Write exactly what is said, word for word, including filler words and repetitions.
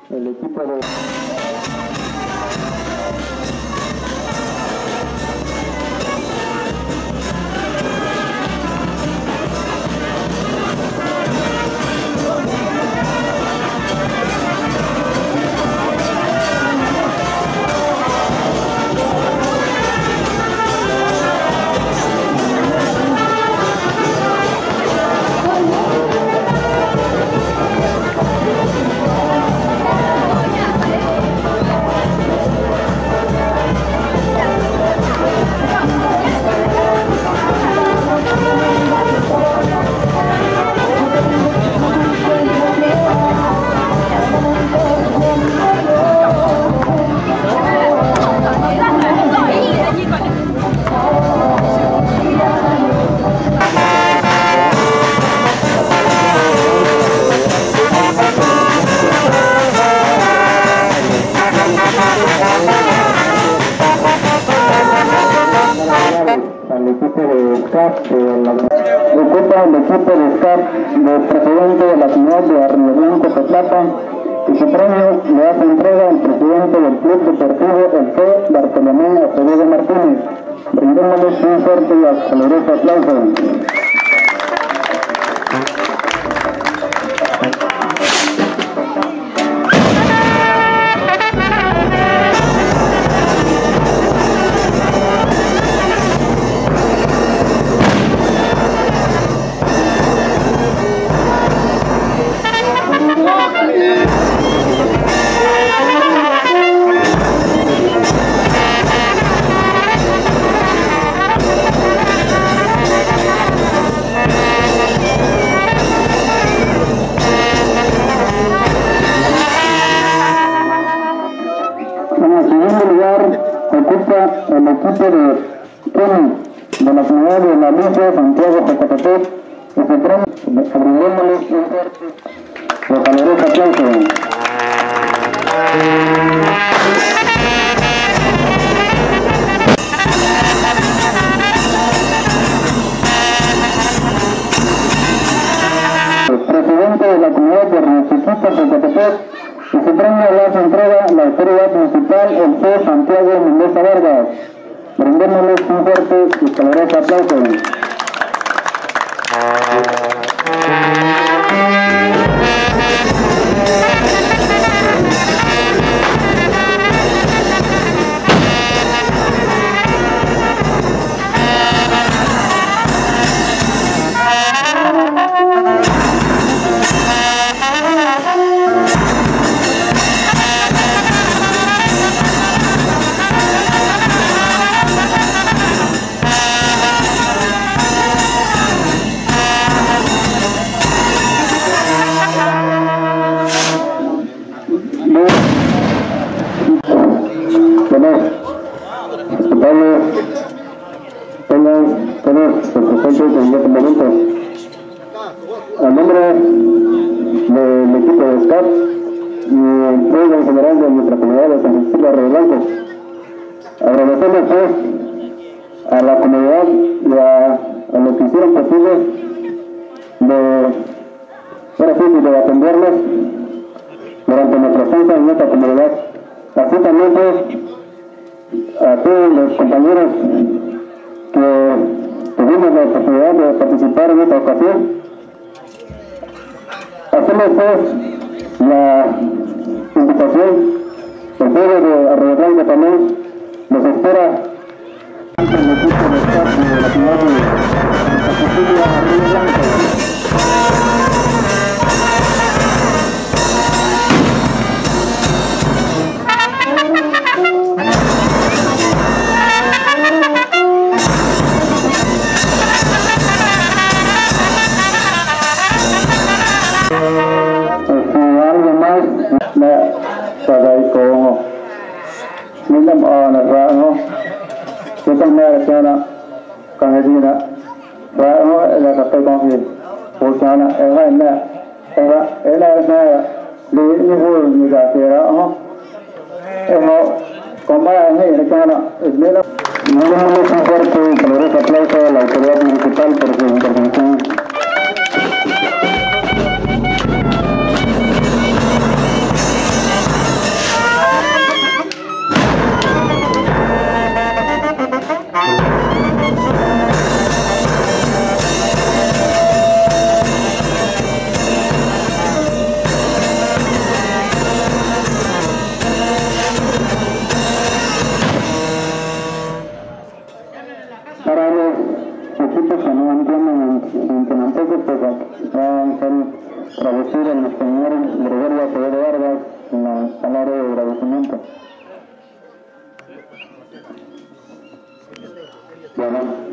el equipo de... al equipo de S C A P de la ocupa el equipo de S C A P de presidente de la comunidad de Arroyo Blanco, Cotlapa, y su premio le hace entrega al presidente del Club Deportivo El C, Bartolomé Acevedo Martínez. Brindémosles un fuerte y caluroso aplauso. Ocupa el equipo de Kenny de la comunidad de La Lucia, Santiago, Jocotepec, y se trae abriéndoles un fuerte y caluroso aplauso. El presidente de la comunidad de Río Chiquito, Jocotepec, y su premio le hace entrega la autoridad municipal, el C. Santiago Mendoza Vargas. Brindémosles un fuerte y caluroso aplauso. Tengan todos presentes en este momento. A nombre del equipo de S C A P y el pueblo en general de nuestra comunidad de San Francisco de Arroyo Blanco, agradecemos pues a la comunidad y a, a los que hicieron posible de, ahora sí, de atendernos durante nuestra estancia en esta comunidad. Así también pues a todos los compañeros que tuvimos la oportunidad de participar en esta ocasión. Hacemos pues la invitación, el pueblo de Arroyo Blanco también nos espera en el equipo de S C A P de la ciudad de Arroyo Blanco. Milam ana rano, kita mera chana, kahedina, rano ela kapai kongi, pulchana ela ela ela ela ela li ni hul ni ga tera ho, ela komaya ni ela chana, milam. Milam un fuerte y caluroso aplauso a la autoridad municipal por su intervención. introducir al señor Gregorio Acevedo Vargas en la palabra de agradecimiento. Bueno.